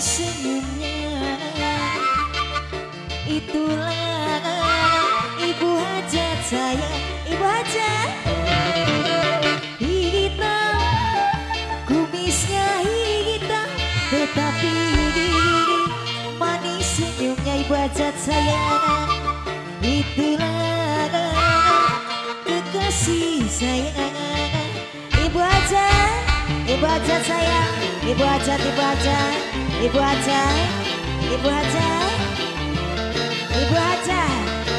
senyumnya. Itulah ibu hajat saya, ibu hajat. Hitam, kumisnya hitam, tetapi manis senyumnya ibu hajat saya. Itulah kekasih saya, ibu hajat, ibu hajat sayang, ibu hajat, ibu hajat, ibu hajat, ibu hajat, ibu hajat.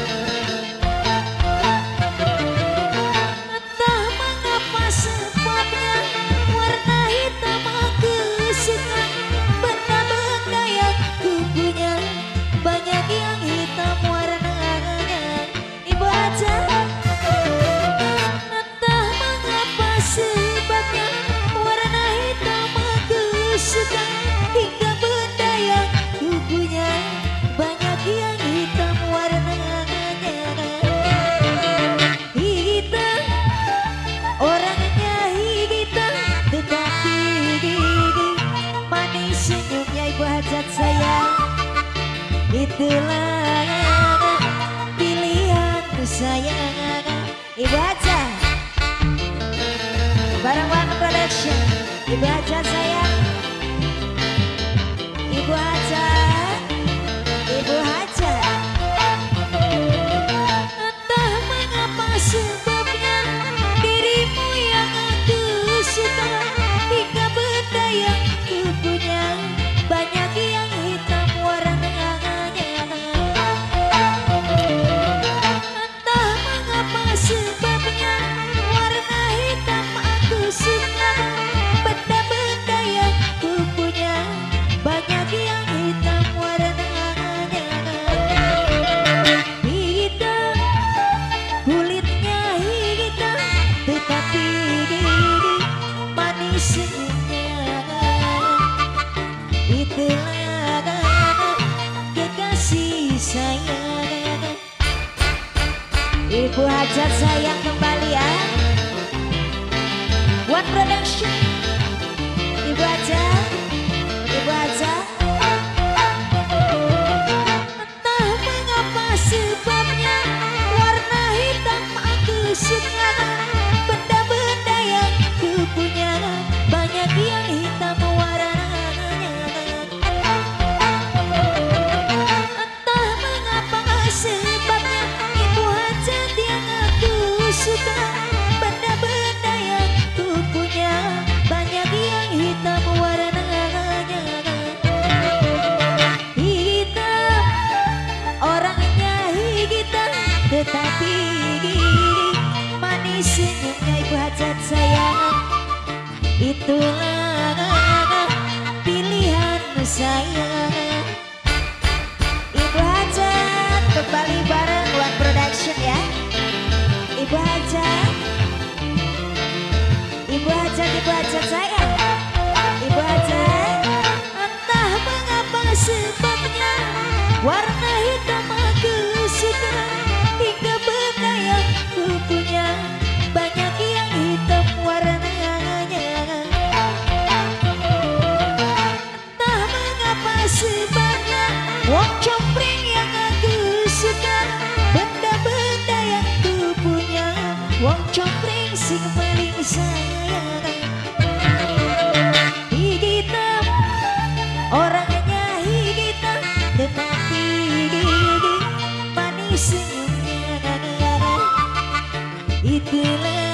Entah mengapa sebabnya warna hitam aku suka. Benda-benda yang ku punya banyak yang hitam warnanya, ibu hajat. Entah mengapa sebabnya warna hitam aku suka. Hingga benda yang ku punya banyak yang hitam warnanya. Hitam, orangnya hitam, tetapi manis senyumnya ibu hajat saya. Itulah pilihan saya, ibu hajat. Barang-barang production, ibu hajat sayang, ibu hajat, ibu hajat. Entah mengapa sebabnya dirimu yang aku suka. Hingga benda yang ku punya banyak yang hitam warnanya. Entah mengapa sebabnya warna hitam aku suka. Benda-benda yang ku punya banyak yang hitam warnanya. Hitam, kulitnya hitam, tetapi manis senyumnya. Itulah kekasih saya, ibu hajat sayang kembali ya. One production, ibu hajat, ibu hajat. Entah mengapa sebabnya warna hitam aku suka. Benda-benda yang ku punya banyak yang hitam warnanya. Entah mengapa sebabnya ibu hajat yang aku suka. Benda-benda yang ku punya banyak yang hitam warnanya. Hitam, orangnya hitam, tetapi manis senyumnya ibu hajat sayang. Itulah pilihan saya, ibu hajat. Kembali bareng One Production ya, ibu hajat, ibu hajat, ibu hajat sayang, ibu hajat. Entah mengapa sebabnya warna hitam aku suka. Hingga benda yang ku punya banyak yang hitam warnanya. Entah mengapa sebabnya wong compring yang aku suka. Benda-benda yang ku punya wong compring sing paling sayang. Hitam, orangnya hitam, tetapi manis senyumnya. Itulah